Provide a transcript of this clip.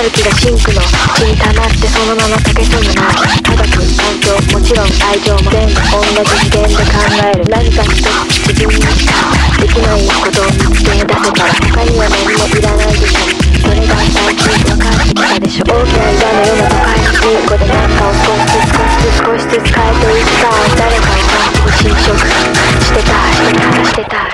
なる気がシンクの血に溜まってそのまま溶けそうになる。科学、環境、もちろん愛情も全部同じ次元で考える。何か一つ自分にしかできないことを見つけ出せたら他には何もいらないでしょ。それが最近分かってきたでしょ。大きな岩のような都会の金庫で何かを少しずつ変えていくさ。誰かを感じる侵食してた